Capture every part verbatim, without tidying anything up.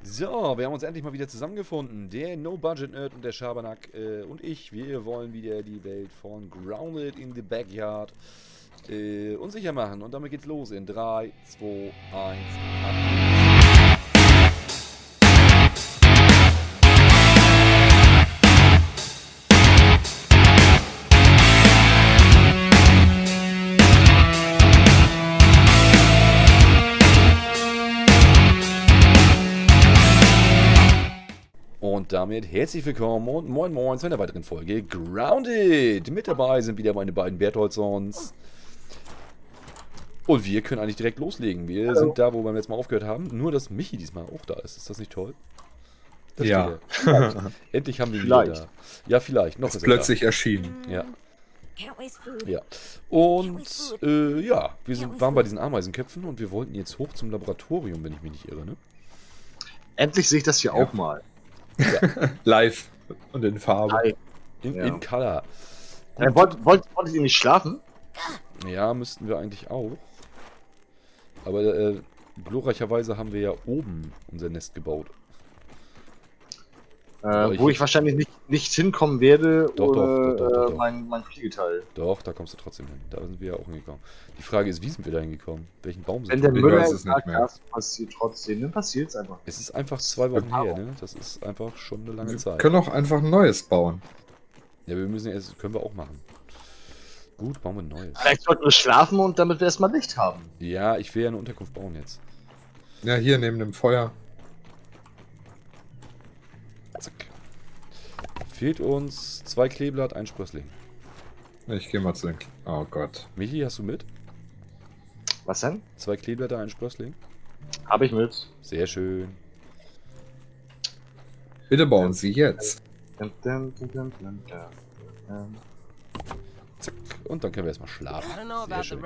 So, wir haben uns endlich mal wieder zusammengefunden. Der No-Budget-Nerd und der Schabernack äh, und ich, wir wollen wieder die Welt von Grounded in the Backyard äh, unsicher machen. Und damit geht's los in drei, zwei, eins, ab. Und damit herzlich willkommen und moin moin zu einer weiteren Folge Grounded. Mit dabei sind wieder meine beiden Bertholdsons. Und wir können eigentlich direkt loslegen. Wir Hallo. sind da, wo wir letztes Mal aufgehört haben. Nur, dass Michi diesmal auch da ist. Ist das nicht toll? Das ja. Endlich haben wir ihn vielleicht. wieder da. Ja, vielleicht. Noch ist plötzlich erschienen. Ja. Ja. Und äh, ja, wir sind, waren bei diesen Ameisenköpfen und wir wollten jetzt hoch zum Laboratorium, wenn ich mich nicht irre, ne? Endlich sehe ich das hier ja. auch mal. Ja. Live und in Farbe. In, ja. in Color. Äh, wollt, wollt, wolltet ihr nicht schlafen? Ja, müssten wir eigentlich auch. Aber äh, glorreicherweise haben wir ja oben unser Nest gebaut. Äh, ich wo ich wahrscheinlich nicht, nicht hinkommen werde, doch, oder doch, doch, doch, doch. mein, mein Fliegeteil. Doch, da kommst du trotzdem hin. Da sind wir ja auch hingekommen. Die Frage ist, wie sind wir da hingekommen? Welchen Baum sind Wenn wir? der Müller es nicht mehr passiert trotzdem, dann passiert es einfach. Es ist einfach zwei Wochen her, ne? Das ist einfach schon eine lange wir Zeit. Wir können auch einfach ein neues bauen. Ja, wir müssen erst, können wir auch machen. Gut, bauen wir ein neues. Vielleicht sollten wir schlafen und damit wir erstmal Licht haben. Ja, ich will ja eine Unterkunft bauen jetzt. Ja, hier neben dem Feuer. Zack. Fehlt uns zwei Kleeblatt, ein Sprössling. Ich gehe mal zu den... Oh Gott. Michi, hast du mit? Was denn? Zwei Kleeblätter, ein Sprössling. Habe ich mit. Sehr schön. Bitte bauen Sie jetzt. Zack. Und dann können wir erstmal schlafen. Sehr schön.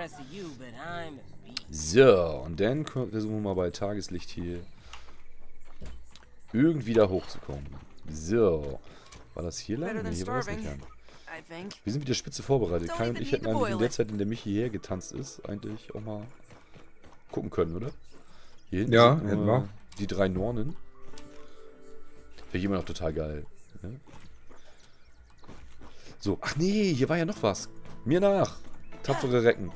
So, und dann versuchen wir mal bei Tageslicht hier irgendwie da hochzukommen. So. War das hier lang? Nee, hier war das nicht lang. Wir sind wieder spitze vorbereitet. Kai und ich hätten eigentlich in der Zeit, in der Michi hierher getanzt ist, eigentlich auch mal gucken können, oder? Hier hinten ja, sind etwa. Die drei Nornen. Wäre immer noch total geil. Ne? So, ach nee, hier war ja noch was. Mir nach. Tapfere Recken.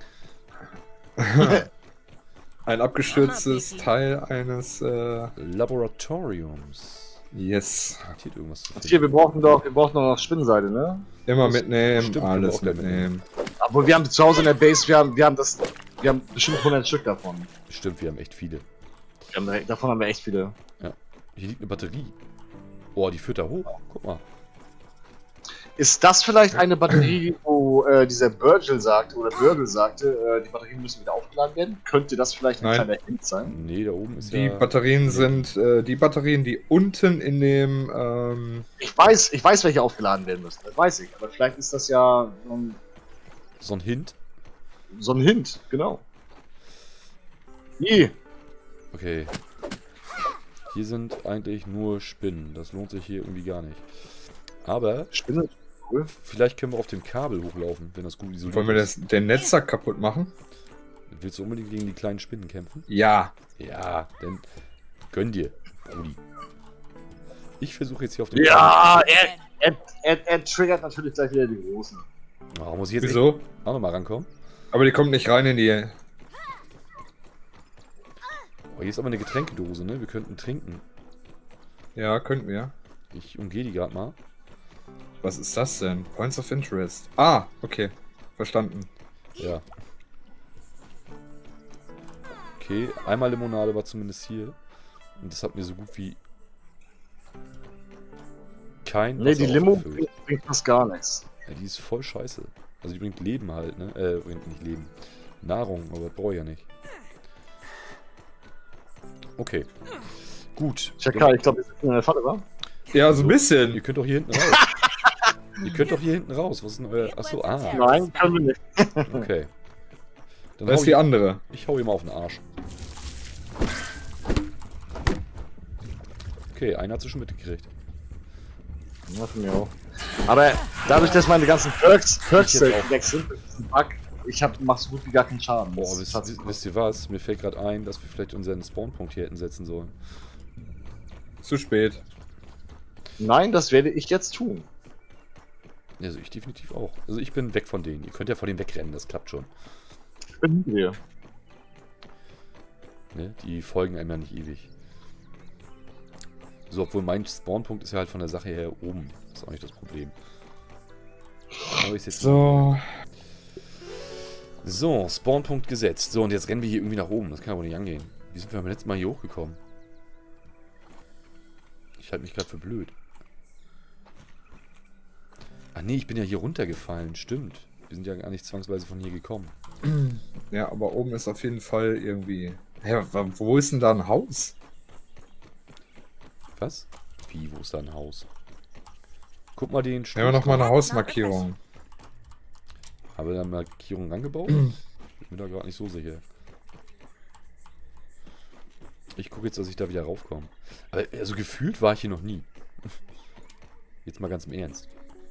Ein abgestürztes Teil eines äh Laboratoriums. Yes. Hier, irgendwas zu hier, wir brauchen doch, wir brauchen doch noch Spinnenseide, ne? Immer mitnehmen, Stimmt, alles mitnehmen. mitnehmen. Aber wir haben zu Hause in der Base, wir haben, wir haben das, wir haben bestimmt hundert Stück davon. Stimmt, wir haben echt viele. Wir haben, davon haben wir echt viele. Ja. Hier liegt eine Batterie. Oh, die führt da hoch. Guck mal. Ist das vielleicht eine Batterie, wo äh, dieser Virgil sagte, oder Virgil sagte, äh, die Batterien müssen wieder aufgeladen werden? Könnte das vielleicht ein Nein. kleiner Hint sein? Nee, da oben ist Die ja... Batterien sind äh, die Batterien, die unten in dem... Ähm ich weiß, ich weiß, welche aufgeladen werden müssen. Das weiß ich. Aber vielleicht ist das ja so ein, So ein Hint? so ein Hint, genau. Wie? Okay. Hier sind eigentlich nur Spinnen. Das lohnt sich hier irgendwie gar nicht. Aber... Spinne? Cool. Vielleicht können wir auf dem Kabel hochlaufen, wenn das gut isoliert Wollen wir das, ist. den Netzsack kaputt machen? Willst du unbedingt gegen die kleinen Spinnen kämpfen? Ja. Ja, dann gönn dir, Brudi. Ich versuche jetzt hier auf dem Ja, er, er, er, er triggert natürlich gleich wieder die Großen. Kabel... Oh, muss ich jetzt Wieso? auch nochmal rankommen? Aber die kommt nicht rein in die... Oh, hier ist aber eine Getränkedose, ne? Wir könnten trinken. Ja, könnten wir. Ich umgehe die gerade mal. Was ist das denn? Points of Interest. Ah, okay. Verstanden. Ja. Okay, einmal Limonade war zumindest hier. Und das hat mir so gut wie kein Ne, die Wasser Limo aufgefüllt. bringt, bringt fast gar nichts. Ja, die ist voll scheiße. Also die bringt Leben halt, ne? Äh, bringt nicht Leben. Nahrung, aber das brauche ich ja nicht. Okay. Gut. Chaka, ich glaube, wir sitzen in der Falle, wa? Ja, so ein bisschen. Ihr könnt doch hier hinten raus. Ihr könnt doch hier hinten raus. Was ist denn euer... Achso, ah. Nein, können wir nicht. Okay. Dann Das hau ist die ich, andere. ich hau ihm auf den Arsch. Okay, einer hat sie schon mitgekriegt. Ja, von mir auch. Aber dadurch, dass meine ganzen Perks, Perks Ich jetzt auch. weg sind, das ist ein Bug, ich hab, mach so gut wie gar keinen Schaden. Boah, Das wisst, hat- wisst, wisst ihr was? Mir fällt gerade ein, dass wir vielleicht unseren Spawnpunkt hier hätten setzen sollen. Zu spät. Nein, das werde ich jetzt tun. Also ich definitiv auch. Also ich bin weg von denen. Ihr könnt ja vor denen wegrennen, das klappt schon. Ich bin hinter dir. Ne? Die folgen einem ja nicht ewig. So, obwohl mein Spawnpunkt ist ja halt von der Sache her oben. Das ist auch nicht das Problem. Aber ich jetzt So. So, Spawnpunkt gesetzt. So, und jetzt rennen wir hier irgendwie nach oben. Das kann aber nicht angehen. Wie sind wir beim letzten Mal hier hochgekommen? Ich halte mich gerade für blöd. Ach nee, ich bin ja hier runtergefallen. Stimmt. Wir sind ja gar nicht zwangsweise von hier gekommen. Ja, aber oben ist auf jeden Fall irgendwie... Hä, wo ist denn da ein Haus? Was? Wie, wo ist da ein Haus? Guck mal den Ja, noch mal eine Hausmarkierung. Habe da Markierungen angebaut? Ich bin da gerade nicht so sicher. Ich gucke jetzt, dass ich da wieder raufkomme. Aber also gefühlt war ich hier noch nie. Jetzt mal ganz im Ernst.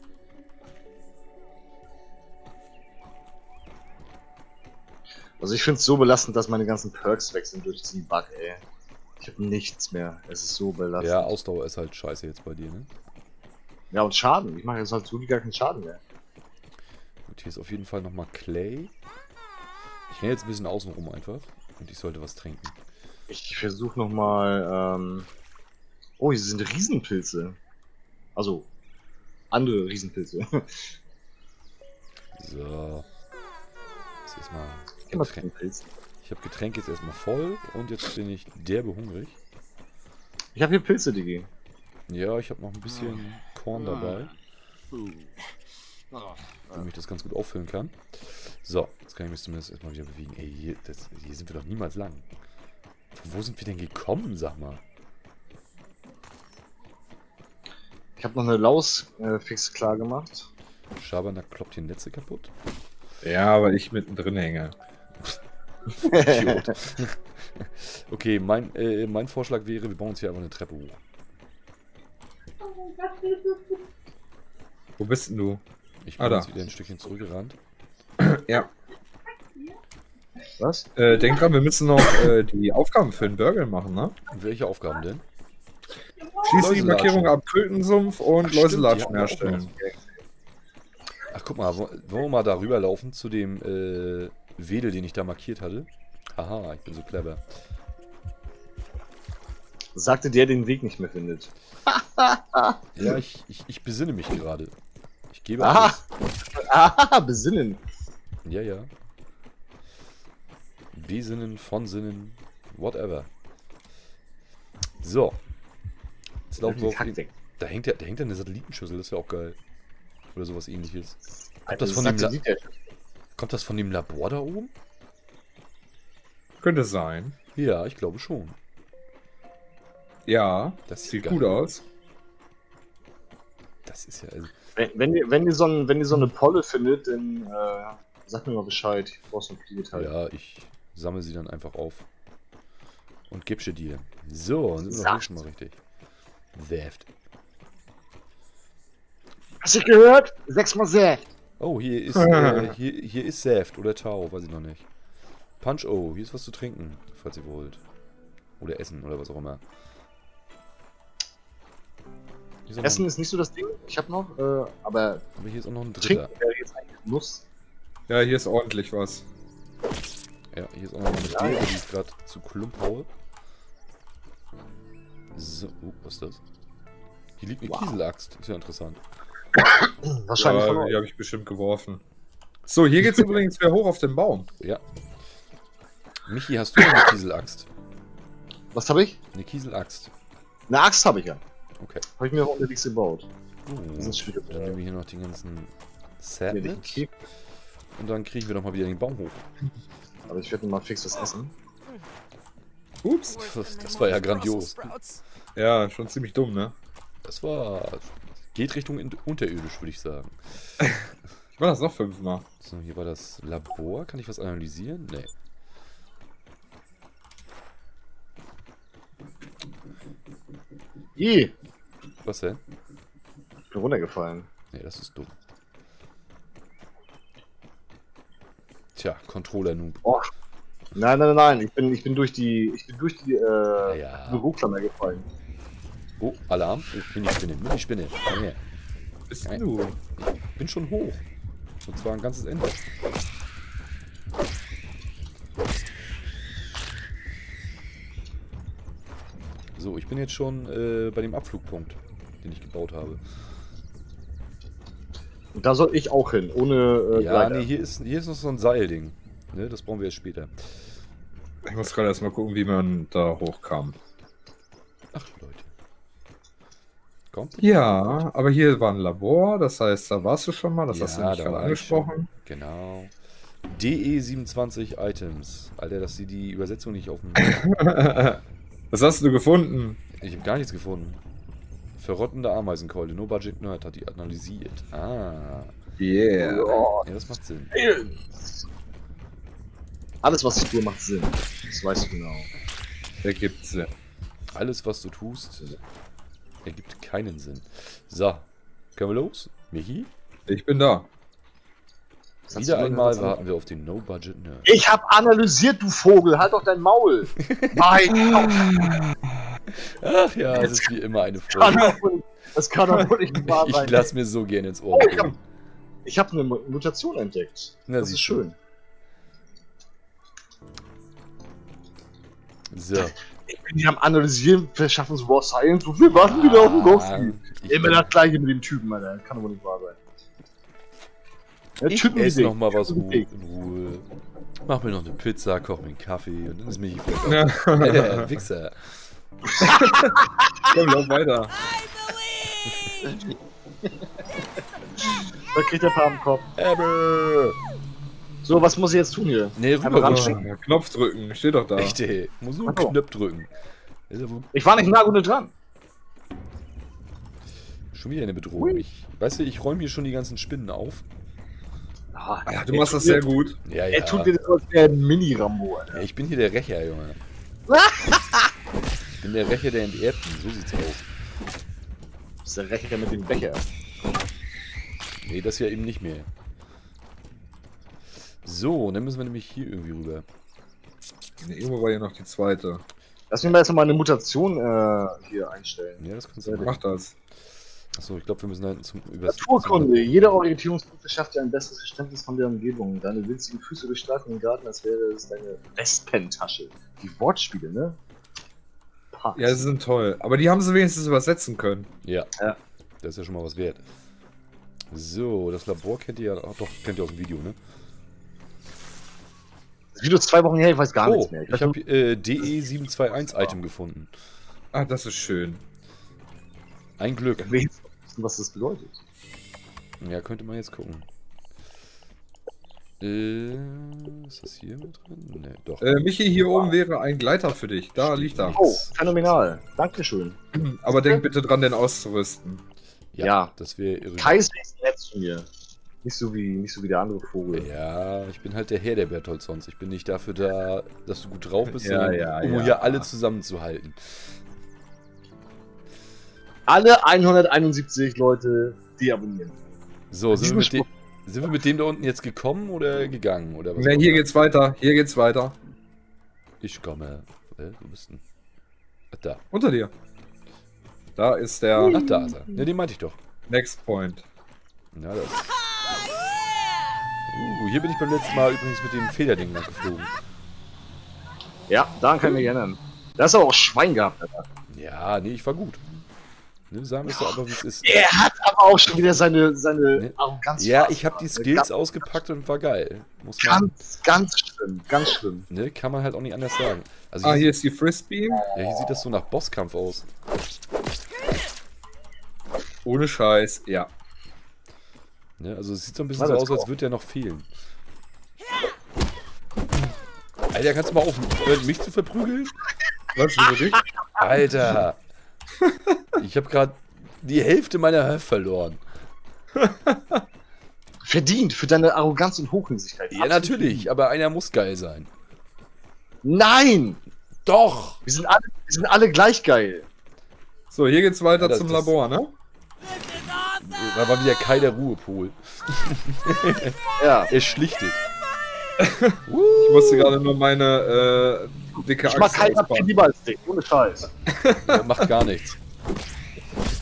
Also ich finde es so belastend, dass meine ganzen Perks weg sind durch diesen Bug, ey. Ich habe nichts mehr. Es ist so belastend. Ja, Ausdauer ist halt scheiße jetzt bei dir, ne? Ja, und Schaden. Ich mache jetzt halt so gar keinen Schaden mehr. Und hier ist auf jeden Fall nochmal Clay. Ich renne jetzt ein bisschen außen rum einfach. Und ich sollte was trinken. Ich versuche nochmal, ähm... Oh, hier sind Riesenpilze. Also, andere Riesenpilze. So. Jetzt erstmal... Geh mal zu den Pilzen. Ich habe Getränk jetzt erstmal voll und jetzt bin ich derbe hungrig. Ich habe hier Pilze, Digi. Ja, ich habe noch ein bisschen Korn dabei. Damit ich das ganz gut auffüllen kann. So, jetzt kann ich mich zumindest erstmal wieder bewegen. Ey, hier, das, hier sind wir doch niemals lang. Wo sind wir denn gekommen, sag mal? Ich habe noch eine Laus äh, fix klar gemacht. Schabernack kloppt hier Netze kaputt. Ja, weil ich mittendrin hänge. Idiot. Okay, mein, äh, mein Vorschlag wäre, wir bauen uns hier einfach eine Treppe hoch. Wo bist denn du? Ich bin Ah, da. jetzt wieder ein Stückchen zurückgerannt. Ja. Was? Äh, denk dran, wir müssen noch äh, die Aufgaben für den Burger machen, ne? Und welche Aufgaben denn? Schließe die Läuselatschen. Markierung ab Kötensumpf und Ach, stimmt, Läuselatschen die hatten wir auch herstellen. Ach, guck mal, wo- wollen wir mal da rüberlaufen zu dem äh, Wedel, den ich da markiert hatte? Haha, ich bin so clever. Sagte der, den Weg nicht mehr findet. Ja, ich, ich, ich besinne mich gerade. Ich gebe Aha! alles. Ah, besinnen! Ja, ja. Besinnen, von Sinnen, whatever. So. Jetzt laufen wir auf den, Taktik. da hängt ja, da hängt ja eine Satellitenschüssel, das ist ja auch geil. Oder sowas ähnliches. Kommt Alter, das, von dem La Satellit- kommt das von dem Labor da oben? Könnte sein. Ja, ich glaube schon. Ja, Das sieht geil gut aus. Das ist ja... Also, Wenn, wenn, ihr, wenn, ihr so ein, wenn ihr so eine Polle findet, dann äh, sagt mir mal Bescheid. Ich brauch so ein Fliegeteil. ja, ich sammle sie dann einfach auf. Und gib sie dir. So, dann sind wir doch hier Saft. schon mal richtig. Saft. Hast du gehört? Sechsmal Saft. Oh, hier ist, äh, hier, hier ist Saft oder Tau, weiß ich noch nicht. Punch O, hier ist was zu trinken, falls ihr wollt. Oder Essen oder was auch immer. Hier ist auch Essen noch, ist nicht so das Ding. Ich hab noch, äh, aber aber hier ist auch noch ein dritter. trinken wäre jetzt eigentlich ein Muss. Ja, hier ist ordentlich was. Ja, hier ist auch noch eine Beere, die ich gerade zu Klump haue. So, oh, was ist das? Hier liegt eine Wow. Kieselaxt, ist ja interessant. Wahrscheinlich Ja, von euch. die habe ich bestimmt geworfen. So, hier geht's übrigens wieder hoch auf den Baum. Ja. Michi, hast du noch eine Kieselaxt? Was habe ich? Eine Kieselaxt. Eine Axt habe ich ja. Okay. Habe ich mir auch unterwegs gebaut. Oh, Das ist schwierig. dann nehmen wir hier noch den ganzen Set Hier den mit. Keks. Und dann kriegen wir doch mal wieder den Baum hoch. Aber ich werde mal fix was essen. Ups. Das war ja grandios. Ja, schon ziemlich dumm, ne? Das war... Geht Richtung in- unterirdisch, würde ich sagen. Ich war das noch fünfmal. So, hier war das Labor. Kann ich was analysieren? Nee. Ih, Was denn? ich bin runtergefallen. Nee, das ist dumm. Tja, Controller-Noob. Oh. Nein, nein, nein, ich bin, ich bin durch die, ich bin durch die äh, Ja. Büroklammer gefallen. Oh, Alarm. Mini-Spinne, Mini-Spinne. Komm her. Bist du? Ich bin schon hoch. Und zwar ein ganzes Ende. So, ich bin jetzt schon äh, bei dem Abflugpunkt, den ich gebaut habe. Und da soll ich auch hin, ohne äh, Ja, Gleiter. nee, hier ist, hier ist noch so ein Seilding. Ne, das brauchen wir erst später. Ich muss gerade erstmal gucken, wie man da hochkam. Ach, Leute. Kommt? Ja, aber hier war ein Labor, das heißt, da warst du schon mal, das Ja, hast du nicht da gerade war ich angesprochen. Genau. D E siebenundzwanzig Items. Alter, dass sie die Übersetzung nicht auf dem... Was hast du gefunden? Ich habe gar nichts gefunden. Verrottende Ameisenkeule. No Budget Nerd hat die analysiert. Ah. Yeah. Ja, das macht Sinn. Alles, was ich tue, macht Sinn. Das weißt du genau. Ergibt Sinn. Alles, was du tust, ergibt keinen Sinn. So. Können wir los? Michi? Ich bin da. Was hast Wieder du denn einmal gesagt? warten wir auf den No Budget Nerd. Ich hab analysiert, du Vogel. Halt doch dein Maul. Mein Gott. Ach ja, es ist wie immer eine Kann Folge. doch wohl- Das kann doch wohl nicht wahr sein. Ich lass mir so gerne ins Ohr Oh, ich hab, gehen. ich hab eine Mu- Mutation entdeckt. Na, Das ist siehst du. schön. So. Ich bin hier am Analysieren, verschaffen so Raw Science und wir warten wieder auf den Ghost. Ah, ich Immer das gleiche mit dem Typen, Alter. Kann doch wohl nicht wahr sein. Ja, Ich Typen esse wie noch dich. mal was Typen Ru wie dich. in Ruhe. Mach mir noch eine Pizza, koch mir einen Kaffee und dann ist Michi vielleicht Ja. auch. Äh, Wichser. Komm, lauf weiter. Da kriegt der Paar am Kopf. Aber. So, was muss ich jetzt tun hier? Nee, Einmal rüber ranschicken. Oh, Knopf drücken, steht doch da. Echt, ey. Muss nur einen Ach so. Knopf drücken. Ist ja wohl Ich war nicht nah genug dran. schon wieder eine Bedrohung. Ich, weißt du, ich räume hier schon die ganzen Spinnen auf. Ah, Ja, du machst das sehr gut. Ja, ja. Er tut dir das als der Mini-Rambo, Alter. Ja, ich bin hier der Rächer, Junge. Ich bin der Rächer der Enterbten. So sieht's aus. Das ist der Rächer mit dem Becher. Nee, das ja eben nicht mehr. So, dann müssen wir nämlich hier irgendwie rüber. Nee, irgendwo war hier noch die zweite. Lass mich mal jetzt noch mal eine Mutation äh, hier einstellen. Ja, das kannst du Mach machen. das. Achso, ich glaube, wir müssen da hinten zum Übers Naturkunde. Jeder Orientierungspunkt schafft dir ein besseres Verständnis von der Umgebung. Deine winzigen Füße durchstreifen den Garten, als wäre es deine Westpentasche. Die Wortspiele, ne? Passt. Ja, sie sind toll. Aber die haben sie wenigstens übersetzen können. Ja. Ja. Das ist ja schon mal was wert. So, das Labor kennt ihr ja. Ach doch, kennt ihr aus dem Video, ne? Das Video ist zwei Wochen her, ich weiß gar Oh, nichts mehr. ich habe äh, D E sieben zwei eins Item gefunden. Ah, das ist schön. Ein Glück. Ich will jetzt wissen, was das bedeutet. Ja, könnte man jetzt gucken. Äh, ist das hier mit drin? Ne, doch. Äh, Michi, hier oben wäre ein Gleiter für dich. Da Steht liegt er. nicht. Oh, phänomenal. Dankeschön. Aber denk bitte dran, den auszurüsten. Ja, ja. das wäre irre. Kaiser ist nett zu mir. Nicht so wie, nicht so wie der andere Vogel. Ja, ich bin halt der Herr der Bertholdsons. Ich bin nicht dafür da, dass du gut drauf bist, Ja, sondern ja, um ja. hier alle zusammenzuhalten. Alle hunderteinundsiebzig Leute, die abonnieren. So, sind wir, mit Diesen dem, sind wir mit dem da unten jetzt gekommen oder gegangen? Oder was Ne, auch hier immer? geht's weiter. Hier geht's weiter. Ich komme. Äh, wo bist denn? Ach, da. Unter dir. Da ist der Ach, da ist er. Ne, den meinte ich doch. Next Point. Na, das. Uh, hier bin ich beim letzten Mal übrigens mit dem Federding lang geflogen. Ja, daran kann ich mich erinnern. Da ist aber auch Schwein gehabt, Alter. Ja, nee, ich war gut. Ne, sagen wir es doch aber, wie es ist. Er hat aber auch schon wieder seine, seine Ne? Arroganz. Ja, verraten, ich habe die Alter. Skills Ganz, ausgepackt und war geil. Muss man. ganz, ganz schlimm, ganz schlimm. Ne, kann man halt auch nicht anders sagen. Also Ah, hier, hier ist die Frisbee. ja, hier sieht das so nach Bosskampf aus. Ohne Scheiß, ja. Ne, also es sieht so ein bisschen Na, so das aus, als auch. würde der noch fehlen. Alter, kannst du mal aufhören, mich zu verprügeln? Was für dich? Alter! Ich habe gerade die Hälfte meiner Hälfte verloren. Verdient für deine Arroganz und Hochmütigkeit. Ja, natürlich, aber einer muss geil sein. Nein! Doch! Wir sind alle, wir sind alle gleich geil. So, hier geht's weiter Ja, das- zum das- Labor, ne? Da war wieder Kai der Ruhepol. Ja. Er schlichtet. Ich musste gerade nur meine äh, dicke Ich mag Axt keinen auspacken. lieber als dich, ohne Scheiß. Er macht gar nichts.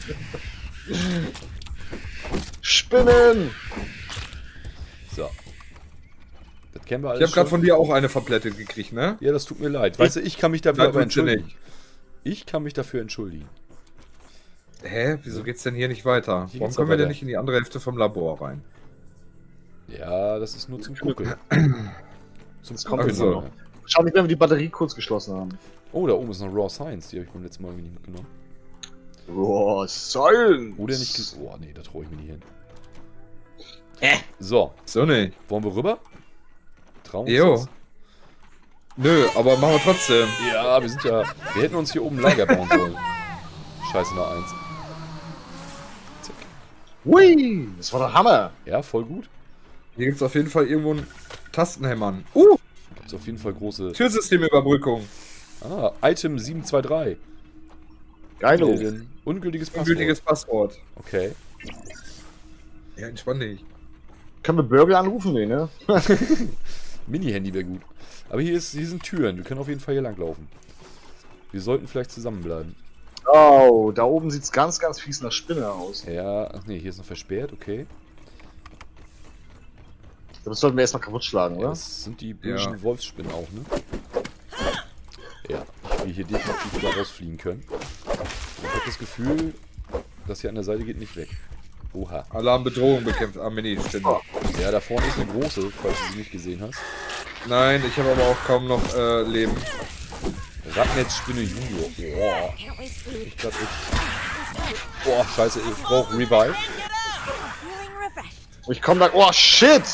Spinnen! So. Das kennen wir alles Ich habe gerade schon. von dir auch eine verplättet gekriegt, ne? Ja, das tut mir leid. Weißt du, ich kann mich dafür Nein, aber tut's dir entschuldigen. nicht. Ich kann mich dafür entschuldigen. Hä? Wieso geht's denn hier nicht weiter? Hier Warum geht's kommen auch wir denn weiter. nicht in die andere Hälfte vom Labor rein? Ja, das ist nur zum Gucken. Zum Das kommt Gucken. also. ja. Schau nicht, wenn wir die Batterie kurz geschlossen haben. Oh, da oben ist noch Raw Science. Die habe ich beim letzten Mal irgendwie nicht mitgenommen. Boah, Science! Oder nicht. ge- Oh, nee, da traue ich mir nicht hin. Äh. So, So nicht. wollen wir rüber? Trauen wir Jo. uns das? Nö, aber machen wir trotzdem. Ja, wir sind ja. Wir hätten uns hier oben ein Lager bauen sollen. Scheiße, noch eins. Zack. Hui! Das war der Hammer! Ja, voll gut. Hier gibt's auf jeden Fall irgendwo einen Tastenhämmern. Uh, Gibt's auf jeden Fall große. Türsystemüberbrückung. Ah, Item sieben zwei drei. Geilo! Äh, Ungültiges Passwort. Ungültiges Passwort. Okay. Ja, entspann dich. Können wir Burger anrufen? Nee, ne? Mini-Handy wäre gut. Aber hier, ist, hier sind Türen. Wir können auf jeden Fall hier langlaufen. Wir sollten vielleicht zusammenbleiben. Oh, da oben sieht's ganz, ganz fies nach Spinne aus. Ja, ach nee, hier ist noch versperrt, okay. Das sollten wir erstmal kaputt schlagen, Ja, oder? das sind die bösen Ja. Wolfsspinnen auch, ne? Ja, ich will hier definitiv wieder rausfliegen können. Ich habe das Gefühl, das hier an der Seite geht nicht weg. Oha. Alarmbedrohung bekämpft. Ah, Mini, stimmt. Ja, da vorne ist eine große, falls du sie nicht gesehen hast. Nein, ich habe aber auch kaum noch äh, Leben. Radnetzspinne Junior. Boah. Ich glaub, ich... Boah, scheiße, ich brauche Revive. Ich komm da. Oh, shit!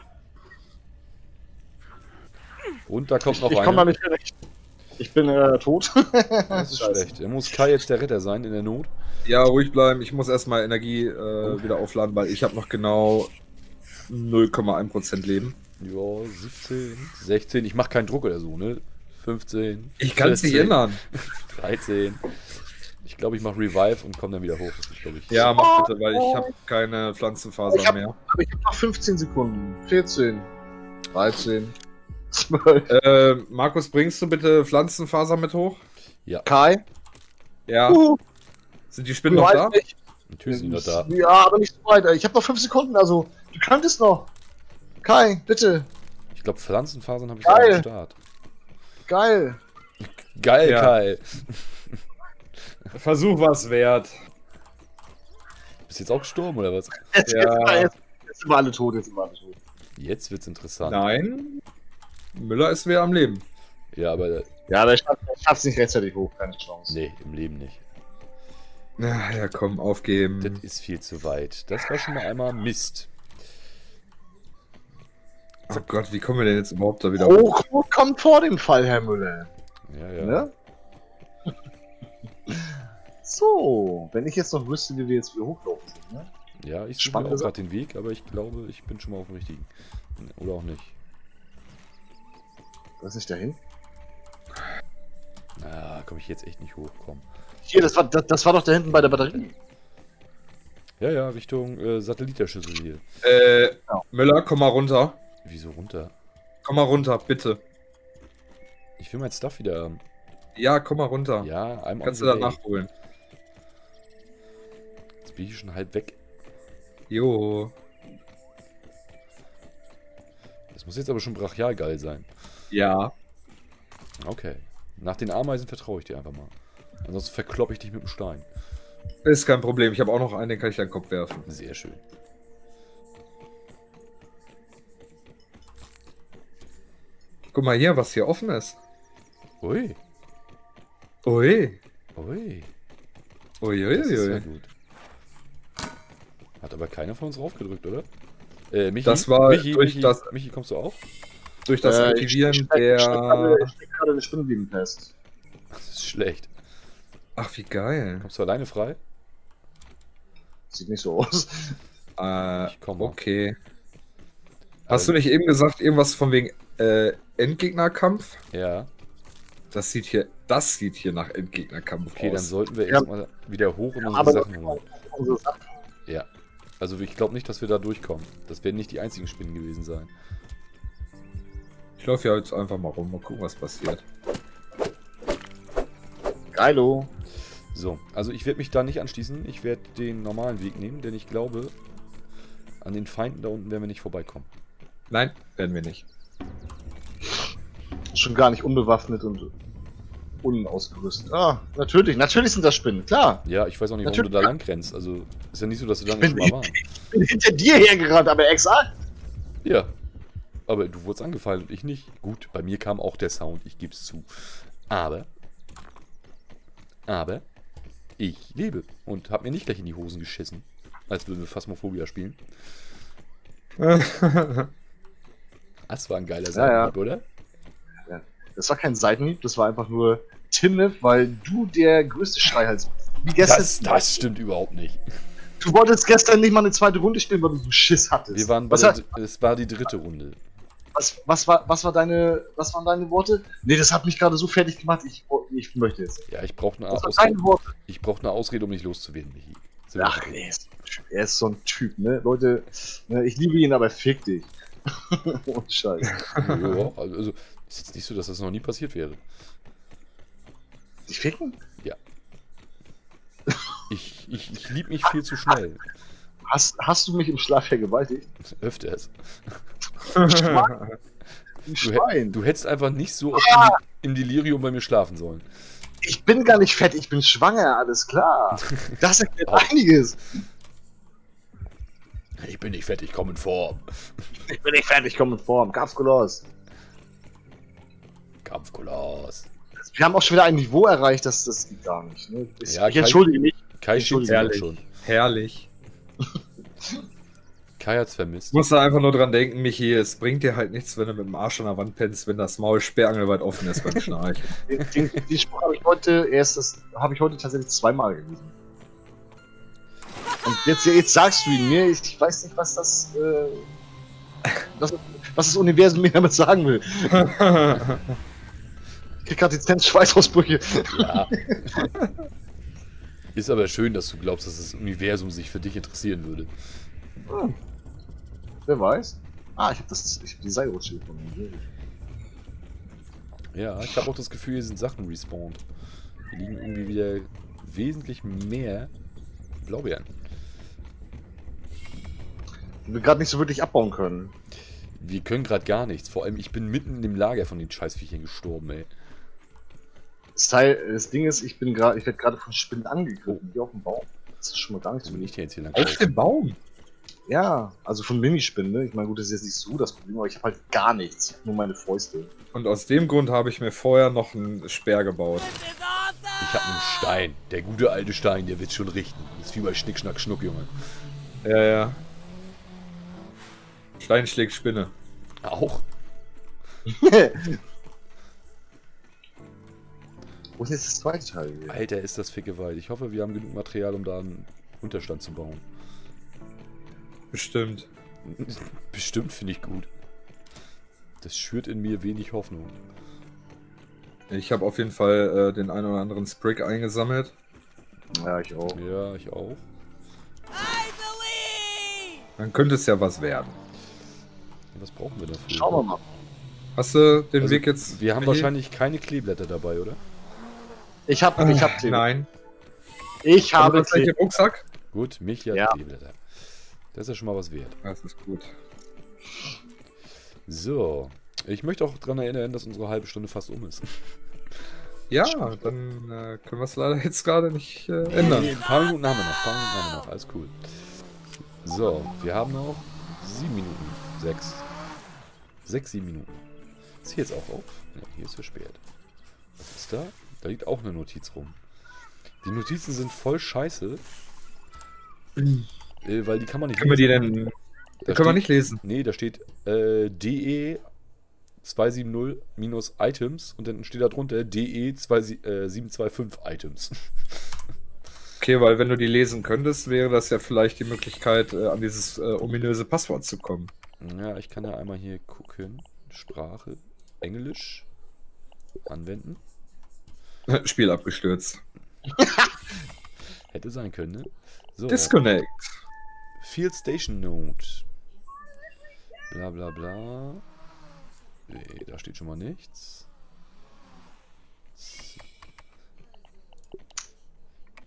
Und da kommt Ich, noch ich komm da eine. nicht recht. Ich bin äh, tot. Das ist Scheiße. schlecht. Da muss Kai jetzt der Retter sein in der Not. Ja, ruhig bleiben. Ich muss erstmal Energie äh, wieder aufladen, weil ich habe noch genau null Komma eins Prozent Leben. Ja, siebzehn, sechzehn. Ich mache keinen Druck oder so, ne? fünfzehn. Ich kann es nicht vierzehn, ändern. dreizehn. Ich glaube, ich mache Revive und komme dann wieder hoch. Das ist, glaube ich. Ja, mach bitte, weil ich habe keine Pflanzenfaser Ich hab- mehr. Aber ich hab noch fünfzehn Sekunden. vierzehn. dreizehn. zwölf. Äh, Markus, bringst du bitte Pflanzenfaser mit hoch? Kai? Ja. Uh, Sind die Spinnen noch da? weiß nicht. Natürlich sind die noch da. Ja, aber nicht so weit. Ich habe noch fünf Sekunden, also du könntest noch. Kai, bitte. Ich glaube, Pflanzenfasern habe ich Geil. schon am Start. Geil. Geil, Ja. Kai. Versuch was wert. Bist du jetzt auch gestorben oder was? Jetzt, Ja. jetzt, jetzt sind wir alle tot, jetzt sind wir alle tot. Jetzt wird's interessant. Nein. Müller ist wieder am Leben. Ja, aber Ja, aber ich schaff- ich schaff's nicht rechtzeitig hoch, keine Chance. nee, im Leben nicht. Ja, ja komm, aufgeben. Das ist viel zu weit. Das war schon mal einmal Mist. Oh Gott, wie kommen wir denn jetzt überhaupt da wieder hoch? Hochmut kommt vor dem Fall, Herr Müller. Ja, ja. Ne? So, wenn ich jetzt noch wüsste, wie wir jetzt wieder hochlaufen sind, ne? Ja, ich suche Spannende auch Sache. gerade den Weg, aber ich glaube, ich bin schon mal auf dem richtigen. Oder auch nicht. Was ist nicht dahin? Na, komme ich jetzt echt nicht hoch. Komm. Hier, das war, das, das war doch da hinten bei der Batterie. Ja, ja, Richtung äh, Satellitenschüssel hier. Äh, Ja. Müller, komm mal runter. Wieso runter? Komm mal runter, bitte. Ich will mein Stuff wieder haben. Ja, komm mal runter. Ja, einmal. Kannst du da nachholen. Jetzt bin ich schon halb weg. Jo. Das muss jetzt aber schon brachial geil sein. Ja. Okay. Nach den Ameisen vertraue ich dir einfach mal. Ansonsten verkloppe ich dich mit dem Stein. Ist kein Problem. Ich habe auch noch einen, den kann ich deinen Kopf werfen. Sehr schön. Guck mal hier, was hier offen ist. Ui. Ui. Ui. Ui, Das ui, ist ja ui. gut. Hat aber keiner von uns raufgedrückt, oder? Äh, Michi? Das war Michi, durch Michi, das- Michi, kommst du auch? Durch das Äh, Aktivieren ich, ich, ich, ich, der... Ich steck gerade eine Spinnenbienen fest. Das ist schlecht. Ach, wie geil. Kommst du alleine frei? Sieht nicht so aus. Äh, Ich komme. okay. Hast du nicht eben gesagt, irgendwas von wegen äh, Endgegnerkampf? Ja. Das sieht hier, das sieht hier nach Endgegnerkampf Okay, dann aus. sollten wir Ja. erstmal wieder hoch und unsere Aber Sachen holen. unsere Sachen. Ja. Also ich glaube nicht, dass wir da durchkommen. Das werden nicht die einzigen Spinnen gewesen sein. Ich laufe ja jetzt einfach mal rum, mal gucken, was passiert. Geilo. So, also ich werde mich da nicht anschließen. Ich werde den normalen Weg nehmen, denn ich glaube, an den Feinden da unten werden wir nicht vorbeikommen. Nein, werden wir nicht. Schon gar nicht unbewaffnet und unausgerüstet. Ah, natürlich, natürlich sind das Spinnen, klar. Ja, ich weiß auch nicht, warum Natürlich. du da lang rennst. Also, ist ja nicht so, dass du da Ich nicht bin, schon mal warst. ich bin hinter dir hergerannt, aber exakt. Ja. Aber du wurdest angefallen und ich nicht. Gut, bei mir kam auch der Sound, ich gebe es zu. Aber, aber, ich lebe und habe mir nicht gleich in die Hosen geschissen, als würden wir Phasmophobia spielen. Das war ein geiler Seitenhieb, ja. oder? Das war kein Seitenhieb, das war einfach nur Timne, weil du der größte Schreihals bist. Wie gestern. Das, das stimmt überhaupt nicht. Du wolltest gestern nicht mal eine zweite Runde spielen, weil du so Schiss hattest. Wir waren bei was, der, hat, es war die dritte Runde. was, was, war, was, war deine, was waren deine Worte? Nee, das hat mich gerade so fertig gemacht, ich, ich möchte jetzt. Ja, ich brauche eine, Was waren Ausrede, deine Worte? ich brauch eine Ausrede, um nicht loszuwerden, Michi. Sind wir Ach, drin? er ist, er ist so ein Typ, ne? Leute, ne, ich liebe ihn, aber fick dich. Oh, Scheiße. Ja, also, ist jetzt nicht so, dass das noch nie passiert wäre. Dich ficken? Ich, ich, ich liebe mich viel zu schnell. Hast, hast du mich im Schlaf vergewaltigt? Öfters. Du Du, Schwein. hätt- du hättest einfach nicht so oft Ah. im, im Delirium bei mir schlafen sollen. Ich bin gar nicht fett, ich bin schwanger, alles klar. Das erklärt einiges. Ich bin nicht fett, ich komme in Form. Ich bin nicht fett, ich komme in Form. Kampfkoloss. Kampfkoloss. Wir haben auch schon wieder ein Niveau erreicht, das, das geht gar nicht. Ne? Ich, Ja, ich Kai- entschuldige mich. Kai schickt sie auch Ehrlich. schon. Herrlich. Kai hat's vermisst. Du musst da einfach nur dran denken, Michi, es bringt dir halt nichts, wenn du mit dem Arsch an der Wand pennst, wenn das Maul sperrangelweit offen ist beim Schnarchen. Den, den, den Spruch habe ich heute erst, das habe ich heute tatsächlich zweimal gelesen. Und jetzt, jetzt sagst du ihn mir, ich, ich weiß nicht, was das, äh, was, was das Universum mir damit sagen will. Ich krieg gerade dezent Schweißausbrüche. Ja. Ist aber schön, dass du glaubst, dass das Universum sich für dich interessieren würde. Hm. Wer weiß? Ah, ich habe das, ich hab die Seilrutsche gefunden. Ja, ich habe auch das Gefühl, hier sind Sachen respawned. Hier liegen irgendwie wieder wesentlich mehr Blaubeeren. Die wir gerade nicht so wirklich abbauen können. Wir können gerade gar nichts. Vor allem, ich bin mitten in dem Lager von den Scheißviechern gestorben, ey. Das Teil, das Ding ist, ich bin gerade, ich werde gerade von Spinnen angegriffen, hier auf dem Baum. Das ist schon mal gar nicht So so bin ich hier jetzt hier lang. Auf dem Baum? Ja, also von Minispinnen, ne? Ich meine, gut, das ist jetzt nicht so das Problem, aber ich habe halt gar nichts. Nur meine Fäuste. Und aus dem Grund habe ich mir vorher noch einen Speer gebaut. Ich habe einen Stein. Der gute alte Stein, der wird schon richten. Das ist wie bei Schnick, Schnack, Schnuck, Junge. Ja, ja. Stein schlägt Spinne. Auch? Wo ist jetzt das zweite Teil hier? Alter, ist das fickeweit. Ich hoffe, wir haben genug Material, um da einen Unterstand zu bauen. Bestimmt. Bestimmt finde ich gut. Das schürt in mir wenig Hoffnung. Ich habe auf jeden Fall äh, den einen oder anderen Sprig eingesammelt. Ja, ich auch. Ja, ich auch. Dann könnte es ja was werden. Was brauchen wir dafür? Schauen wir mal. Hast du den Also, Weg jetzt? Wir haben Michi? wahrscheinlich keine Kleeblätter dabei, oder? Ich hab, ich hab Kleber. Nein. Ich Habe habe das gleich Kleber. im Rucksack? Gut, Michi hat Ja. Kleeblätter. Das ist ja schon mal was wert. Das ist gut. So. Ich möchte auch daran erinnern, dass unsere halbe Stunde fast um ist. Ja, dann äh, können wir es leider jetzt gerade nicht äh, ändern. Nee, ein paar Minuten haben wir noch. Ein paar Minuten haben wir noch. Alles cool. So, wir haben noch sieben Minuten. Sechs. Sechs, sieben Minuten. Ist hier jetzt auch auf? Ne, hier ist versperrt. Was ist da? Da liegt auch eine Notiz rum. Die Notizen sind voll scheiße. äh, weil die kann man nicht Können wir die lesen. denn? Da können wir steht- nicht lesen. Nee, da steht äh, D E zwei sieben null minus Items und dann steht da drunter D E sieben zwei fünf Items. Okay, weil wenn du die lesen könntest, wäre das ja vielleicht die Möglichkeit, äh, an dieses äh, ominöse Passwort zu kommen. Ja, ich kann ja einmal hier gucken. Sprache, Englisch, anwenden. Spiel abgestürzt. Hätte sein können, ne? So, Disconnect. Field Station Note. Bla bla bla. Nee, da steht schon mal nichts.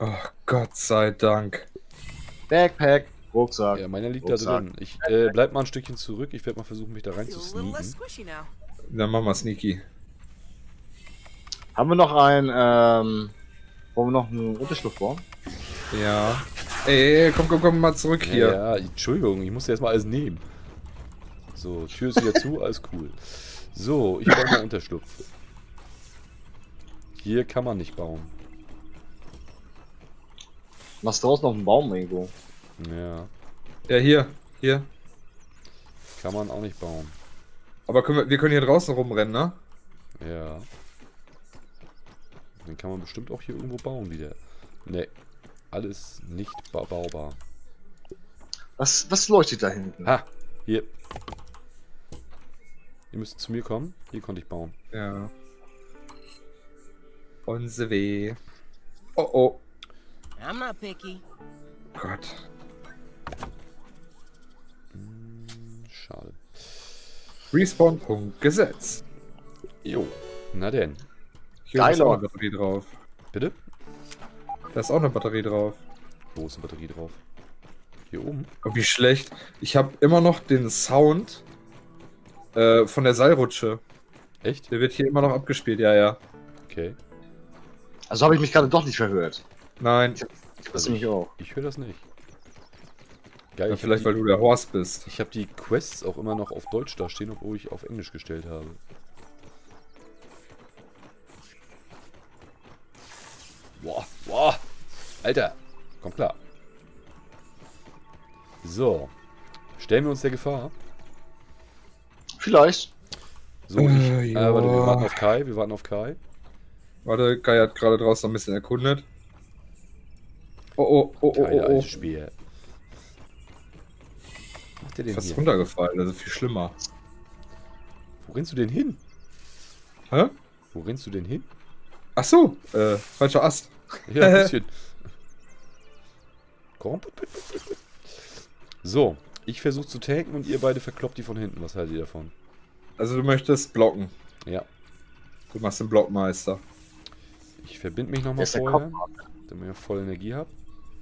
Oh, Gott sei Dank. Backpack, Rucksack. Ja, meiner liegt Rucksack. da drin. Ich äh, bleib mal ein Stückchen zurück. Ich werde mal versuchen, mich da rein zu Feel a little less sneaken. squishy now. Dann machen wir Sneaky. Haben wir noch ein, ähm, wollen wir noch einen Unterschlupf bauen? Ja. Ey, ey, komm, komm, komm mal zurück hier. Ja, ja, Entschuldigung, ich muss jetzt mal alles nehmen. So, Tür ist wieder zu, alles cool. So, ich baue mal Unterschlupf. Hier kann man nicht bauen. Machst draußen auf dem Baum irgendwo. Ja, Ja, hier. Hier. kann man auch nicht bauen. Aber können wir, wir können hier draußen rumrennen, ne? Ja. Dann kann man bestimmt auch hier irgendwo bauen wieder. Ne, alles nicht ba baubar. Was, was leuchtet da hinten? Ha, hier. Ihr müsst zu mir kommen. Hier konnte ich bauen. Ja. On the way. Oh oh. I'm not picky. Gott. Hm, schade. Respawn-Punkt gesetzt. Jo, na denn. Hier ist Geiler. auch eine Batterie drauf. Bitte? Da ist auch eine Batterie drauf. Wo ist eine Batterie drauf? Hier oben? Oh, wie schlecht. Ich habe immer noch den Sound äh, von der Seilrutsche. Echt? Der wird hier immer noch abgespielt, ja, ja. Okay. Also habe ich mich gerade doch nicht verhört. Nein, Das nämlich auch. Ich höre das nicht. Geil, ja, ich vielleicht hab weil die, du der Horst bist. Ich habe die Quests auch immer noch auf Deutsch da stehen, obwohl ich auf Englisch gestellt habe. Boah, boah. Alter, komm klar. So. Stellen wir uns der Gefahr. Vielleicht. So, ich, Äh, äh, warte, wir ja. warten auf Kai, wir warten auf Kai. Warte, Kai hat gerade draußen ein bisschen erkundet. Oh oh, oh oh, Kai, der oh, alte oh. Speer. Was macht der denn Fast hier? runtergefallen, also viel schlimmer. Wo rennst du denn hin? Hä? Wo rennst du denn hin? Ach so, äh, falscher Ast. Ja, ein bisschen. Komm. So, ich versuche zu tanken und ihr beide verkloppt die von hinten. Was haltet ihr davon? Also du möchtest blocken. Ja. Du machst den Blockmeister. Ich verbinde mich Der nochmal ist der vorher, Kopf. damit ich voll Energie habe.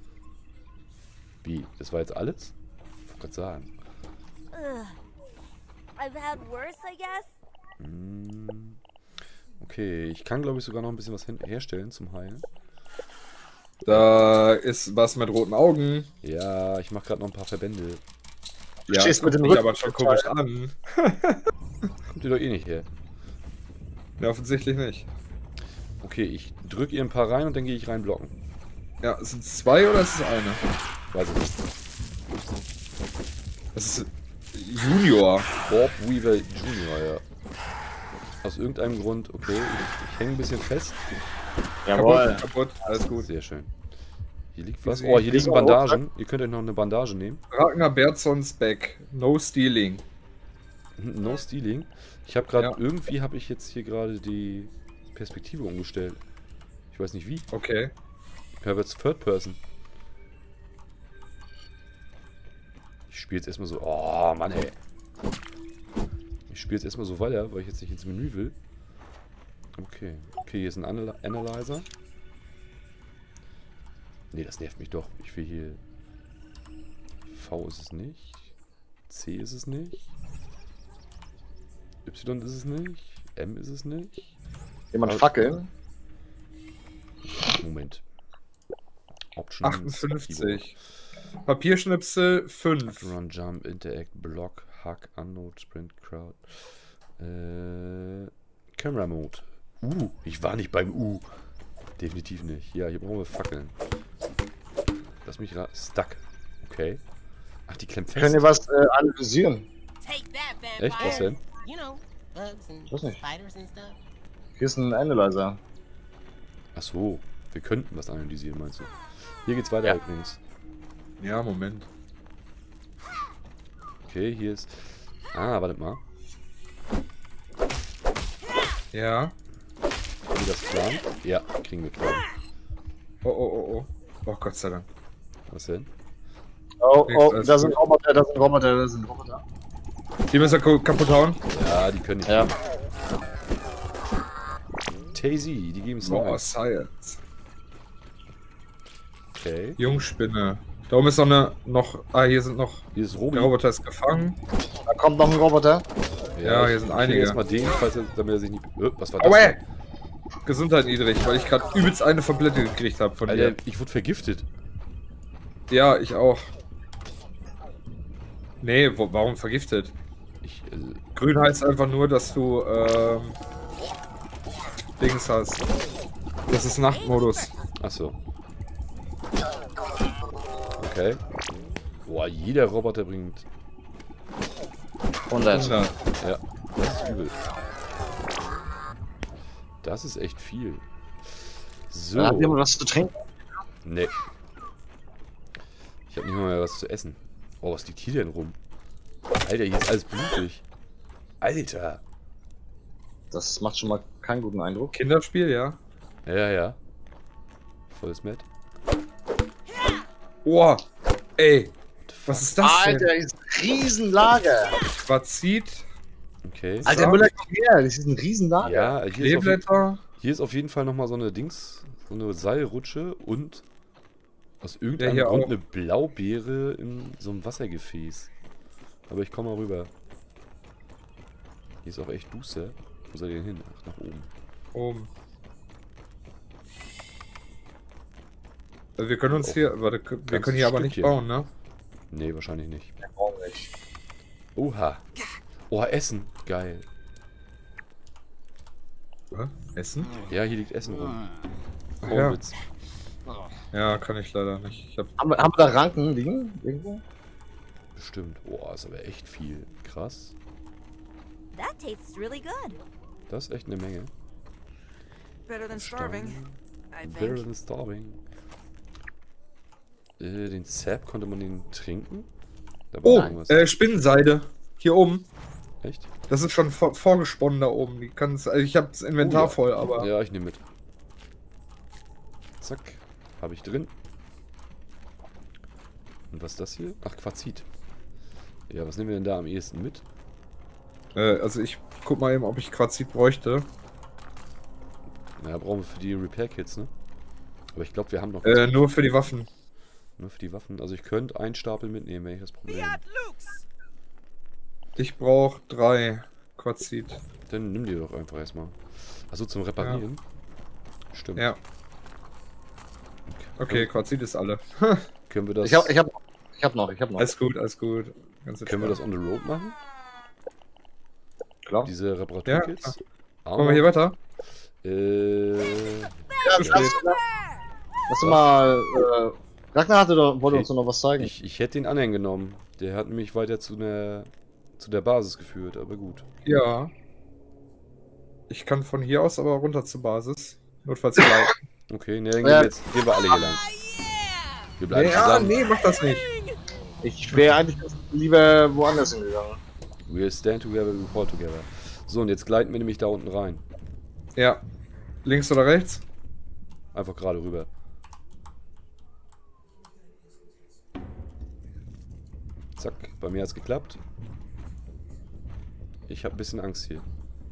Wie? Das war jetzt alles? Ich wollte gerade sagen. Ugh. I've had worse, I guess. Hm. Okay, ich kann glaube ich sogar noch ein bisschen was hin- herstellen zum Heilen. Da ist was mit roten Augen. Ja, ich mache gerade noch ein paar Verbände. Du Ja, stehst mit guckt dem mich Rücken aber schon komisch an. Kommt ihr doch eh nicht her. Ja, offensichtlich nicht. Okay, ich drücke ihr ein paar rein und dann gehe ich rein blocken. Ja, sind es zwei oder ist es eine? Weiß ich nicht. Das ist Junior. Bob Weaver Junior, ja. Aus irgendeinem Grund, okay, ich, ich hänge ein bisschen fest. Jawohl. Kaputt, kaputt, alles gut. Sehr schön. Hier liegt was. Easy. Oh, hier Ist liegen auch Bandagen. Ihr könnt euch noch eine Bandage nehmen. Ragnar Bertsons Back. No stealing. No Stealing. Ich habe gerade, Ja. irgendwie habe ich jetzt hier gerade die Perspektive umgestellt. Ich weiß nicht wie. Okay. Herbert's Third Person. Ich spiele jetzt erstmal so. Oh, Mann, ey. Ich spiele jetzt erstmal so weiter, weil ich jetzt nicht ins Menü will. Okay. Okay, hier ist ein Anal Analyzer. Nee, das nervt mich doch. Ich will hier. V ist es nicht. C ist es nicht. Y ist es nicht. M ist es nicht. Jemand Aber- fackeln? Moment. Options, achtundfünfzig. Papierschnipsel fünf. Keyboard. Run, Jump, Interact, Block, Hack, Unload, Sprint, Crowd. Äh, Camera Mode. Uh, ich war nicht beim U. Definitiv nicht. Ja, hier brauchen wir Fackeln. Lass mich ra... Stuck. Okay. Ach, die klemmt fest. Können wir was äh, analysieren? Take that, vampire. Echt? Was denn? You know, bugs and Weiß nicht. spiders and stuff. Hier ist ein Analyzer. Ach so. Wir könnten was analysieren, meinst du? Hier geht's weiter Ja. übrigens. Ja, Moment. Okay, hier ist... Ah, wartet mal. Ja. Kriegen wir das klar? Ja, kriegen wir klar. Oh, oh, oh, oh. Oh, Gott sei Dank. Was denn? Oh, Nichts, oh, alles da sind gut. Roboter, da sind Roboter, da sind Roboter. Die müssen wir ko- kaputt hauen. Ja, die können nicht. Ja. Tazy, die geben Boah, Snipe. Science. Okay. Jungspinne. Da oben ist noch eine, noch, ah, hier sind noch, Hier ist Robi. der Roboter ist gefangen. Da kommt noch ein Roboter. Ja, hier sind ich einige. Erstmal den, falls er, damit er sich nicht... Äh, was war das? Aua! denn? Gesundheit niedrig, weil ich gerade übelst eine Tablette gekriegt habe von Alter, dir. ich wurde vergiftet. Ja, ich auch. Nee, wo, warum vergiftet? Ich, äh, Grün heißt einfach nur, dass du, ähm, Dings hast. Das ist Nachtmodus. achso. Okay. Boah, jeder Roboter bringt... hundert. hundert. Ja, das ist übel. Das ist echt viel. So. Da hat jemand was zu trinken. Nee. Ich habe nicht mal mehr was zu essen. Oh, was liegt hier denn rum? Alter, hier ist alles blutig. Alter. Das macht schon mal keinen guten Eindruck. Kinderspiel, ja. Ja, ja. Volles Met. Oh, ey. Was ist das denn? Alter, das ist ein Riesenlager. Quarzit, Okay. Alter, Müller, komm her. Das ist ein Riesenlager. Ja, hier ist, auf, je- Kleeblätter. hier ist auf jeden Fall nochmal so eine Dings, so eine Seilrutsche und aus irgendeinem hier Grund auch. eine Blaubeere in so einem Wassergefäß. Aber ich komme mal rüber. Hier ist auch echt duster. Wo soll ihr denn hin? Ach, nach oben. Oben. Also wir können uns hier, warte, wir Ganzes können hier aber nicht Stückchen. bauen, ne? Nee, wahrscheinlich nicht. Warum nicht? Oha. Oha, Essen. Geil. Hä? Essen? Ja, hier liegt Essen rum. Ach Oh, ja. Witz. Ja, kann ich leider nicht. Ich hab, Haben wir, haben wir da Ranken liegen? Irgendwo? Bestimmt. Boah, ist aber echt viel. Krass. That tastes really good. Das ist echt eine Menge. Better than starving, I Better think. than starving. Äh, den Zap, konnte man den trinken? Da war oh, irgendwas. äh, Spinnenseide. Hier oben. Echt? Das ist schon vor, vorgesponnen da oben. Die kann's, also ich habe das Inventar Oh, ja. voll, aber. Ja, ich nehme mit. Zack. Habe ich drin. Und was ist das hier? Ach, Quarzit. Ja, was nehmen wir denn da am ehesten mit? Äh, also ich guck mal eben, ob ich Quarzit bräuchte. Ja, brauchen wir für die Repair-Kits, ne? Aber ich glaube, wir haben noch Äh, nur für die Waffen. nur für die Waffen. Also ich könnte einen Stapel mitnehmen, wenn ich das Problem habe. Ich brauche drei Quarzit. Dann nimm die doch einfach erstmal. Achso, zum Reparieren? Stimmt. Ja. Okay, Quarzit ist alle. Können wir das, Ich hab, ich hab, ich hab noch, ich hab noch. Alles gut, alles gut. Ganz können wir das entspannt. on the road machen? Klar. Diese Reparaturkits? Ja, Machen wir hier weiter? Äh, Ja, lass, lass doch mal. Äh, Ragnar hatte doch, wollte Okay. uns doch noch was zeigen. ich, ich hätte den anderen genommen. Der hat mich weiter zu der, zu der Basis geführt, aber gut. Ja. Ich kann von hier aus aber runter zur Basis. Notfalls gleiten. Okay, ne, dann gehen Ja. wir jetzt gehen wir alle hier lang. Wir bleiben Nee, ja, zusammen. nee, mach das nicht. Ich wäre eigentlich lieber woanders hingegangen. We'll stand together, we fall together. So, und jetzt gleiten wir nämlich da unten rein. Ja. Links oder rechts? Einfach gerade rüber. Zack, bei mir hat's geklappt. Ich habe ein bisschen Angst hier.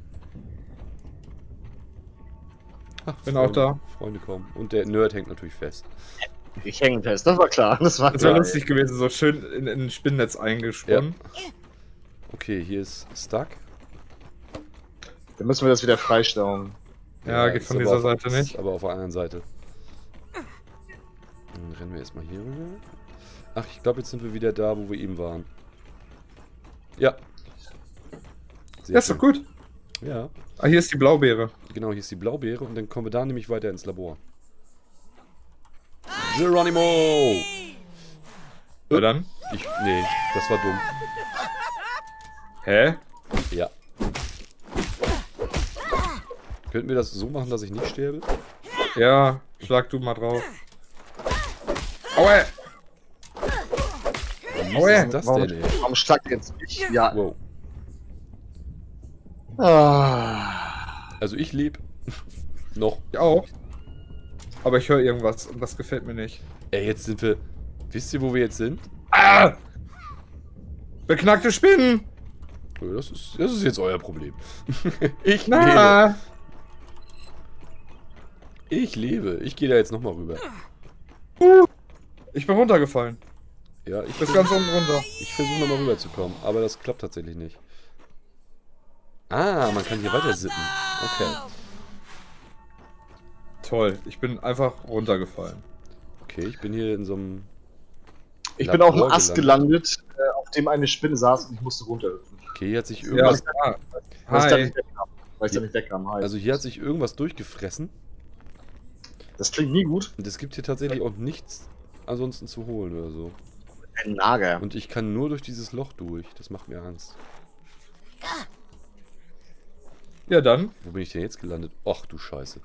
Ach, Bin auch da. Freunde kommen. Und der Nerd hängt natürlich fest. Ich hänge fest, das war klar. Das war Das wäre klar. lustig gewesen, so schön in, in ein Spinnennetz eingesponnen. Okay, hier ist Stuck. Dann müssen wir das wieder freistellen. Ja, geht ist von aber dieser auf- Seite ist nicht. Aber auf der anderen Seite. Dann rennen wir erstmal hier rüber. Ach, ich glaube, jetzt sind wir wieder da, wo wir eben waren. Ja. Sehr Ja, ist doch schön. gut. Ja, Ah, hier ist die Blaubeere. genau, hier ist die Blaubeere und dann kommen wir da nämlich weiter ins Labor. Geronimo! Ja, dann. Ich, nee, das war dumm. Hä? Ja. Könnten wir das so machen, dass ich nicht sterbe? Ja, schlag du mal drauf. Aua! Wie Oh mies ja, ist das warum, denn, ey? warum schlagt ihr jetzt nicht? Ja. Wow. Ah. Also ich lebe. Noch. Ich auch. Aber ich höre irgendwas und das gefällt mir nicht. Ey, jetzt sind wir... Wisst ihr, wo wir jetzt sind? Ah! Beknackte Spinnen! Ja, Das ist, das ist jetzt euer Problem. Ich lebe. Na! Ich lebe. Ich gehe da jetzt nochmal rüber. Ich bin runtergefallen. Ja, ich Bis ganz unten runter. Ich versuche nochmal rüberzukommen, aber das klappt tatsächlich nicht. Ah, man kann hier weiter sippen. Okay. Toll, ich bin einfach runtergefallen. Okay, ich bin hier in so einem... Ich bin auf einem Labor Ast gelandet, äh, auf dem eine Spinne saß und ich musste runterhüpfen. Okay, hier hat sich Ja, irgendwas... klar. Weil ich da Hi. nicht wegkam. Weil ich da nicht wegkam. Hi. Also hier hat sich irgendwas durchgefressen. Das klingt nie gut. Und es gibt hier tatsächlich auch nichts ansonsten zu holen oder so. Ein Nager. Und ich kann nur durch dieses Loch durch. Das macht mir Angst. Ja, dann. Wo bin ich denn jetzt gelandet? Och, du Scheiße.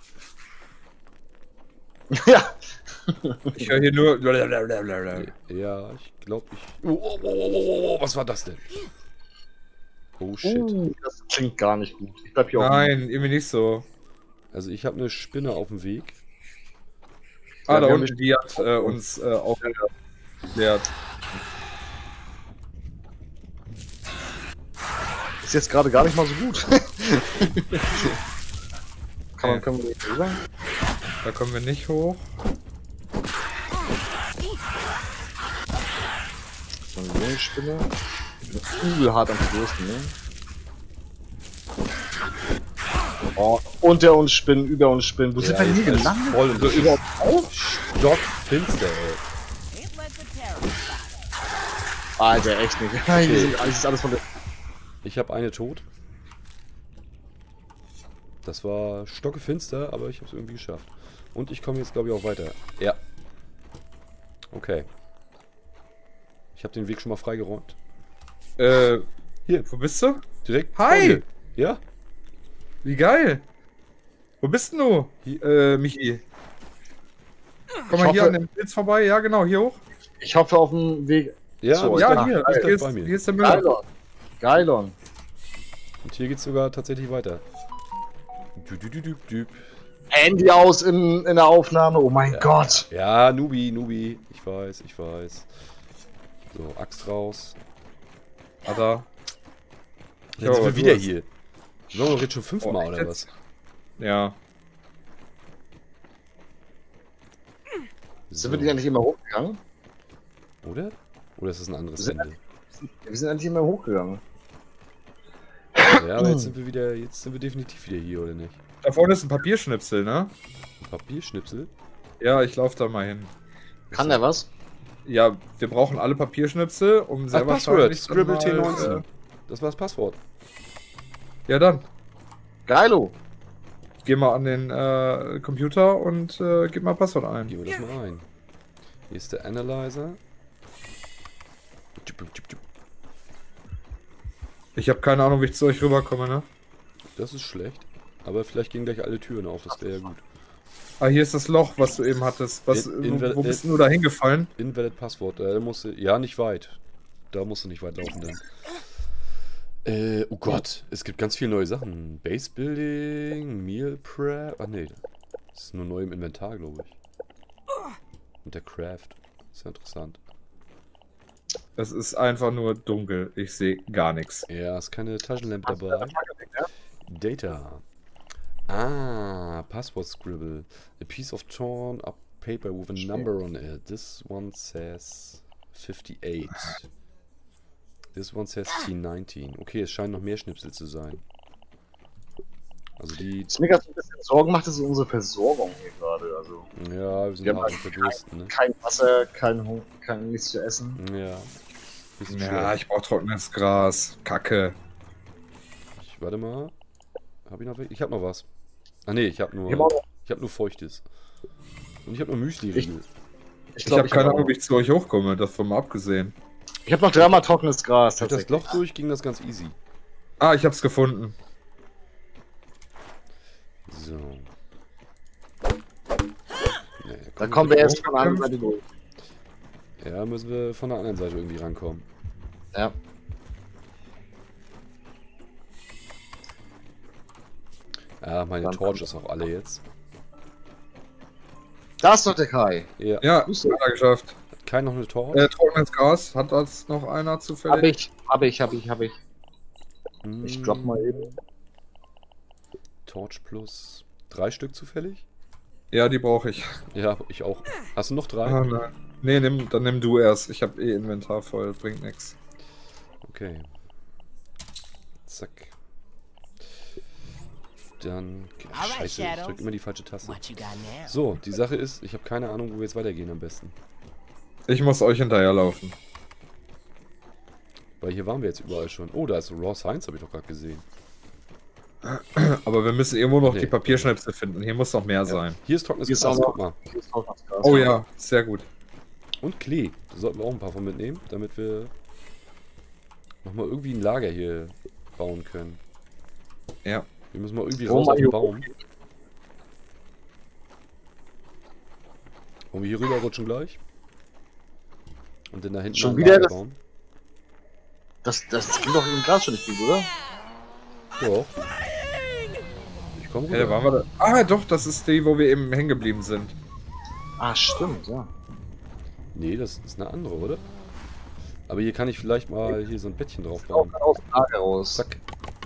Ja. Ich höre hier nur. Ja, ich glaube, ich... Oh, oh, oh, oh, oh, was war das denn? Oh, shit. Uh, das klingt gar nicht gut. Ich bleib hier auch. Nein, irgendwie nicht so. Also ich habe eine Spinne auf dem Weg. Ah, Ja, da wir haben unten, die hat äh, uns äh, auch erklärt. Ist jetzt gerade gar nicht mal so gut. Kann man, können wir nicht rüber? Da kommen wir nicht hoch. So eine junge Spinne. Übel hart am Verwursten, ne? Oh, unter uns spinnen, über uns spinnen. Wo sind wir ich hier weiß, gelandet? voll und So das über ist stockfinster, ey. It was a terrorist. Alter, echt nicht. Hier sind, das ist alles von der. Ich habe eine tot. Das war stockefinster, aber ich habe es irgendwie geschafft. Und ich komme jetzt, glaube ich, auch weiter. Ja. Okay. Ich habe den Weg schon mal freigeräumt. Äh, Hier, wo bist du? direkt. Hi! vor dir. Ja? Wie geil! Wo bist denn du? Hier. Äh, Michi. Komm mal Ich hier hoffe- an dem Pilz vorbei. Ja, genau, hier hoch. Ich hoffe auf dem Weg. Ja, So, bist Ja, da- hier. bist Hier da ist, bei mir. hier ist der Müller. Geilon. Geilon. Und hier geht's sogar tatsächlich weiter. Dü, dü, dü, dü, dü. Handy aus in, in der Aufnahme. Oh mein Ja. Gott. Ja, Nubi, Nubi. Ich weiß, ich weiß. So, Axt raus. Alter. Jetzt sind aber wir du wieder hast- hier. Sollen wir jetzt schon fünfmal Oh, oder jetzt- was? Ja. Sind wir die eigentlich immer hochgegangen? Oder? Oder ist das ein anderes Sind- Ende? Wir sind eigentlich immer hochgegangen. Ja, aber jetzt sind wir wieder, jetzt sind wir definitiv wieder hier, oder nicht? Da vorne ist ein Papierschnipsel, ne? Ein Papierschnipsel? Ja, ich laufe da mal hin. Kann der was? Ja, wir brauchen alle Papierschnipsel, um Ach, selber Passwort, wahrscheinlich dann Scribble T mal, neunzehn. äh, Das war das Passwort. Ja, dann. Geilo. Geh mal an den äh, Computer und äh, gib mal Passwort ein. Gehen wir das mal ein. Hier ist der Analyzer. Ich habe keine Ahnung, wie ich zu euch rüberkomme, ne? Das ist schlecht. Aber vielleicht gehen gleich alle Türen auf, das wäre ja gut. Ah, hier ist das Loch, was du eben hattest. Was, In- in- wo, wo bist denn du da hingefallen? Invalid Passwort. Da musst du, ja, nicht weit. Da musst du nicht weit laufen dann. Äh, oh Gott, es gibt ganz viele neue Sachen. Base Building, Meal Prep. Ach nee, das ist nur neu im Inventar, glaube ich. Und der Craft. Ist ja interessant. Es ist einfach nur dunkel. Ich sehe gar nichts. Ja, ist keine Taschenlampe dabei. Data. Ah, Passwort Scribble. A piece of torn up paper with a number on it. This one says fifty-eight. This one says T neunzehn. Okay, es scheinen noch mehr Schnipsel zu sein. Also die... Was mir gerade so ein bisschen Sorgen macht, ist unsere Versorgung hier gerade. Also Ja, wir sind Wir haben hart am halt Verdursten, ne? kein Wasser, kein, Hu- kein nichts zu essen. Ja. Bisschen Ja, schlecht. ich brauche trockenes Gras. Kacke. Ich, warte mal. Hab ich noch was? Ich hab noch was. Ah ne, ich hab nur... Ich hab auch- Ich hab nur Feuchtes. Und ich hab nur Müsli-Riegel. Ich Ich glaube, habe keine Ahnung, wie ich zu euch hochkomme. Davon mal abgesehen. Ich habe noch dreimal trockenes Gras. Durch das Tatsächlich. Loch durch ging das ganz easy. Ah, ich hab's gefunden. So. Nee, Dann kommen wir erst hoch. von der anderen Seite durch. Ja, müssen wir von der anderen Seite irgendwie rankommen. Ja. Ja, meine Dann- Torch ist auch alle jetzt. Da ist doch der Kai. Ja. Ja, Grüß dich. hat er geschafft. Hat keiner noch eine Torch? Äh, trockenes Gras. Hat das noch einer Hab zufällig? ich, hab ich, hab ich, hab ich. Ich Hm, drop mal eben. Torch plus drei Stück zufällig? Ja, die brauche ich. Ja, ich auch. Hast du noch drei? Ah, nein. Nee, nimm, dann nimm du erst. Ich habe eh Inventar voll, bringt nix. Okay. Zack. Dann... Alright, Scheiße, ich Shadows. drück immer die falsche Taste. What you got now? So, die Sache ist, ich habe keine Ahnung, wo wir jetzt weitergehen am besten. Ich muss euch hinterherlaufen. Weil hier waren wir jetzt überall schon. Oh, da ist Raw Science, habe ich doch gerade gesehen. Aber wir müssen irgendwo noch Nee. die Papierschnipsel finden. Hier muss noch mehr sein. Hier ist trockenes Hier ist Gras, auch noch- guck mal. Hier ist auch noch Gas. Oh ja, sehr gut. Und Klee. Da sollten wir auch ein paar von mitnehmen, damit wir nochmal irgendwie ein Lager hier bauen können. Ja. Wir müssen mal irgendwie Oh, raus auf den Mario. Baum. Wollen wir hier rüber rutschen gleich? Und dann da hinten Schon ein wieder Lager das- bauen? Das, das ging doch im Gras schon nicht gut, oder? Doch. Ich komme Hey, da rüber. waren wir da. Ah, doch, das ist die, wo wir eben hängen geblieben sind. Ah, stimmt, ja. Nee, das ist eine andere, oder? Aber hier kann ich vielleicht mal hier so ein Bettchen drauf Auch bauen. aus dem Lager raus. Zack.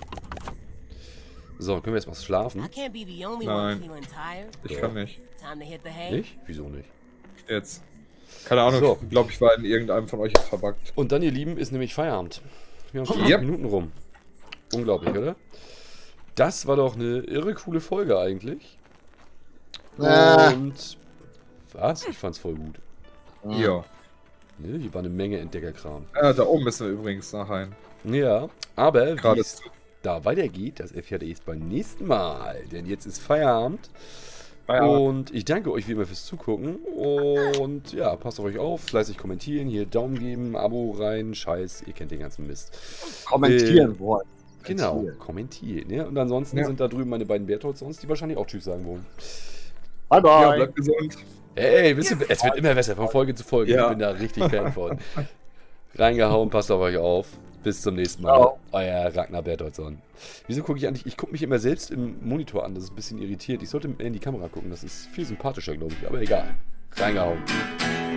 So, können wir jetzt mal schlafen? I can't be the only Nein. one feeling tired. Ich Ja. kann nicht. Time to hit the hay. Nicht? Wieso nicht? Jetzt. Keine Ahnung, So. ich glaube, ich war in irgendeinem von euch jetzt verbuggt. Und dann, ihr Lieben, ist nämlich Feierabend. Wir haben fünf Yep. Minuten rum. Unglaublich, oder? Das war doch eine irre coole Folge eigentlich. Ah. Und... Was? Ich fand's voll gut. Ja. Ne, hier war eine Menge Entdeckerkram. Ah, da oben müssen wir übrigens nachher hin. Ja, aber wie Gerade es da weitergeht, das erfährt ihr jetzt beim nächsten Mal. Denn jetzt ist Feierabend. Feierabend. Und ich danke euch wie immer fürs Zugucken. Und ja, passt auf euch auf. Fleißig kommentieren, hier Daumen geben, Abo rein, Scheiß. Ihr kennt den ganzen Mist. Kommentieren Äh, wollen. Genau, Kommentieren. kommentieren. Ja? Und ansonsten Ja. sind da drüben meine beiden Bertholds sonst, die wahrscheinlich auch Tschüss sagen wollen. Bye, bye. Ja, bleibt gesund. Ey, wisst ihr, es wird immer besser, von Folge zu Folge. Ja. Ich bin da richtig Fan von. Reingehauen, passt auf euch auf. Bis zum nächsten Mal. Ciao. Euer Ragnar Bertholdsson. Wieso gucke ich eigentlich? Ich gucke mich immer selbst im Monitor an, das ist ein bisschen irritiert. Ich sollte mehr in die Kamera gucken, das ist viel sympathischer, glaube ich. Aber egal. Reingehauen.